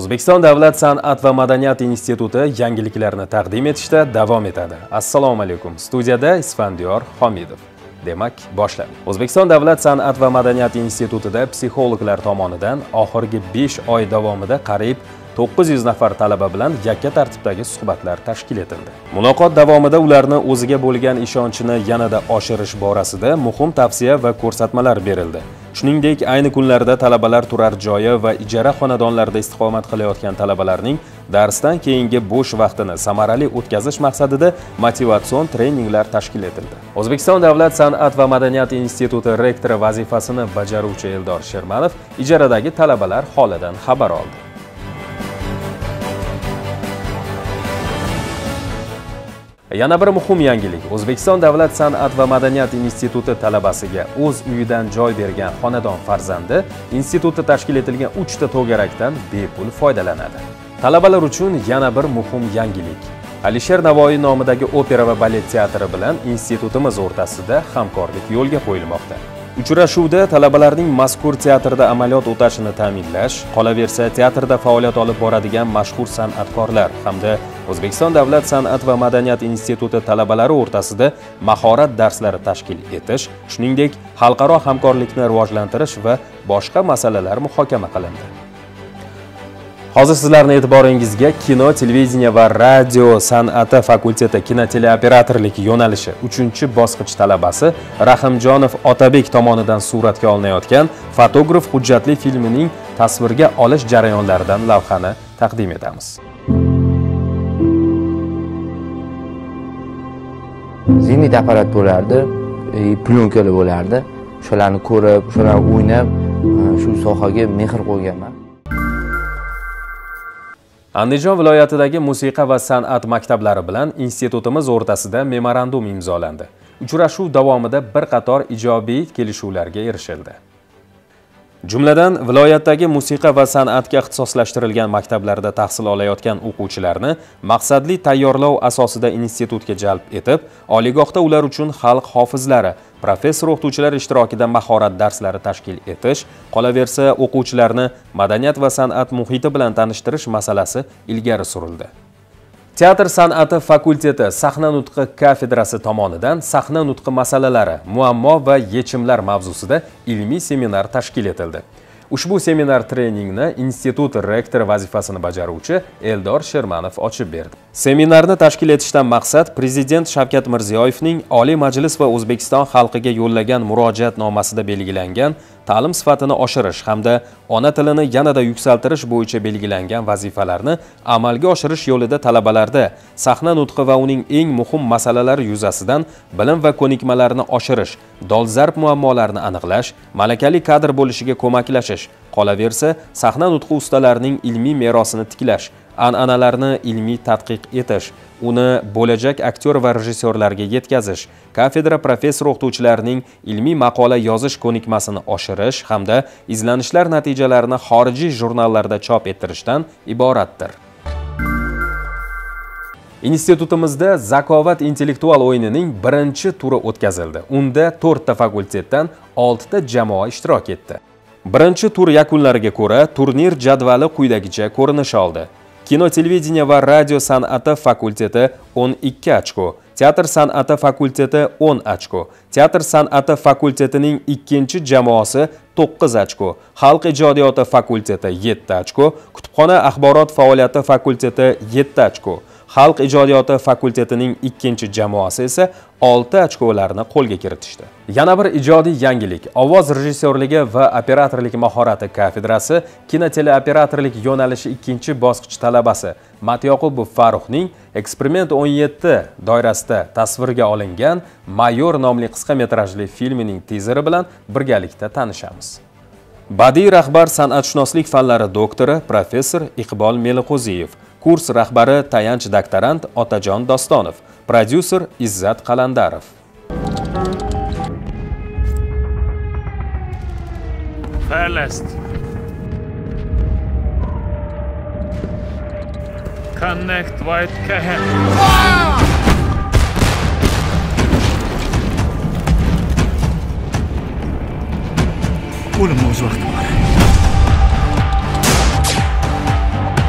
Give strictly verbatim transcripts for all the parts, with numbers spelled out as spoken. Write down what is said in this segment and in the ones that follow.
O'zbekiston davlat san'at va madaniyat instituti yangiliklarni taqdim etishda davom etadi. Assalomu alaykum. Studiyada Isfandiyor Homidov. Demak, boshladik. O'zbekiston davlat san'at va madaniyat institutida psixologlar tomonidan oxirgi besh oy davomida qariyb to'qqiz yuz nafar talaba bilan yakka tartibdagi suhbatlar tashkil etildi. Muloqot davomida ularni o'ziga bo'lgan ishonchini yanada oshirish borasida muhim tavsiya va ko'rsatmalar berildi. Shuningdek, ayni kunlarda talabalar turar joyi va ijara xonadonlarida istiqomat qilayotgan talabalarning darsdan keyingi bo'sh vaqtini samarali o'tkazish maqsadida motivatsion treninglar tashkil etildi. O'zbekiston davlat san'at va madaniyat instituti rektori vazifasini bajaruvchi Eldor Shermanov ijaradagi talabalar holidan xabar oldi. Yana bir muhim yangilik. O'zbekiston davlat san'at va madaniyat instituti talabasiga o'z uyidan joy bergan xonadon farzandi institutda tashkil etilgan uchta to'garakdan bepul foydalanadi. Talabalar uchun yana bir muhim yangilik. Alisher Navoiy nomidagi opera va balet teatri bilan institutimiz o'rtasida hamkorlik yo'lga qo'yilmoqda. Uchrashuvda talabalarning mazkur teatrda amaliyot o'tashini ta'minlash, qolaversa teatrda faoliyat olib boradigan mashhur san'atkorlar hamda O'zbekiston davlat san'at va madaniyat instituti talabalari o'rtasida mahorat darslari tashkil etish, shuningdek xalqaro hamkorlikni rivojlantirish va boshqa masalalar muhokama qilindi. Hozir sizlarning e'tiboringizga kino, televideniya va radio san'ati fakulteti kinoteleoperatorlik yo'nalishi uchinchi bosqich talabasi Rahimjonov Otabek tomonidan suratga olinayotgan fotograf hujjatli filmining tasvirga olish jarayonlaridan lavhani taqdim etamiz. Zenit apparat bo'lardi, plyonkalar bo'lardi. O'shalarni ko'rib, o'shalarni o'ynab, shu sohaga mehr qo'yganman. Andijon viloyatidagi musiqa va san'at maktablari bilan institutimiz o'rtasida memorandum imzolandi. Uchrashuv davomida bir qator ijobiy kelishuvlarga erishildi. Jumladan, viloyatdagi musiqa va san'atga ixtisoslashtirilgan maktablarda tahsil olayotgan o'quvchilarni maqsadli tayyorlov asosida institutga jalb etib, oliygohda ular uchun xalq hofizlari, professor o'qituvchilar ishtirokida mahorat darslari tashkil etish, qolaversa o'quvchilarni madaniyat va san'at muhiti bilan tanishtirish masalasi ilgari surildi. Teatr san'ati fakulteti sahna nutqi kafedrasi tomonidan sahna nutqi masalalari, muammo va yechimlar mavzusida ilmiy seminar tashkil etildi. Ushbu seminar treningni institut rektori vazifasini bajaruvchi Eldor Shermanov ochib berdi. Seminarni tashkil etishdan maqsad Prezident Shavkat Mirziyoyevning Oliy Majlis va O'zbekiston xalqiga yo'llagan murojaatnomasida belgilangan ta'lim sifatini oshirish hamda ona tilini yanada yuksaltirish bo'yicha belgilangan vazifalarni amalga oshirish yo'lida talabalarda sahna nutqi va uning eng muhim masalalari yuzasidan bilim va ko'nikmalarni oshirish, dolzarb muammolarni aniqlash, malakali kadr bo'lishiga ko'maklashish, qolaversa sahna nutqi ustalarining ilmiy merosini tiklash, an'analarni ilmiy tadqiq etish, uni bo'lajak aktyor va rejissyorlarga yetkazish, kafedra professor o'qituvchilarining ilmiy maqola yozish ko'nikmasini oshirish hamda izlanishlar natijalarini xorijiy jurnallarda chop ettirishdan iboratdir. Institutimizda Zakovat intellektual o'yinining birinchi turi o'tkazildi. Unda to'rtta fakultetdan oltita jamoa ishtirok etdi. Birinchi tur yakunlariga ko'ra turnir jadvali quyidagicha ko'rinish oldi. Kino, televideniya va radio san'ati fakulteti o'n ikki ochko, teatr san'ati fakulteti o'n ochko, teatr san'ati fakultetining ikkinchi jamoasi to'qqiz ochko, xalq ijodiyoti fakulteti yetti ochko, kutubxona axborot faoliyati fakulteti yetti ochko, xalq ijodiyoti fakultetining ikkinchi jamoasi esa olti ochkolarni qo'lga kiritishdi. Yana bir ijodiy yangilik, ovoz rejissyorligi va operatorlik mahorati kafedrasi kinoteleoperatorlik yo'nalishi ikkinchi bosqich talabasi Matyoqubov Farruxning Eksperiment o'n yetti doirasida tasvirga olingan Mayor nomli qisqa metrajli filmining tizeri bilan birgalikda tanishamiz. Badiiy rahbar san'atshunoslik fanlari doktori professor Iqbol Meliqo'ziyev, kurs rahbari tayanch doktorant Otajon Dostonov, prodyuser Izzat Qalandarov. Fairlest. Connect White Cahen. O'lim o'z vaqti bor.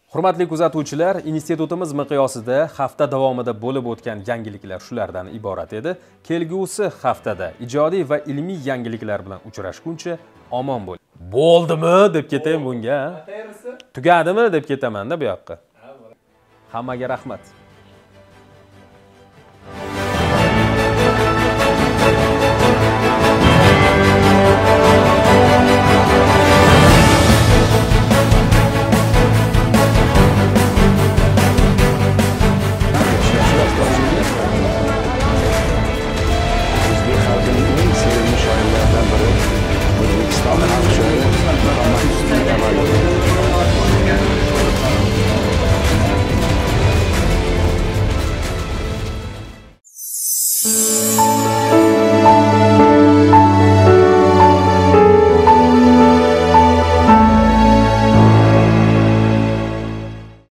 Hurmatli kuzatuvchilar, institutimiz miqyosida hafta davomida bo'lib o'tgan yangiliklar shulardan iborat edi. Kelgusi haftada ijodiy va ilmiy yangiliklar bilan uchrashguncha omon bo'ling. Bo'ldimi deb ketayim bunga? Tugadimi deb ketaman-da bu yoqqa. Hammaga rahmat.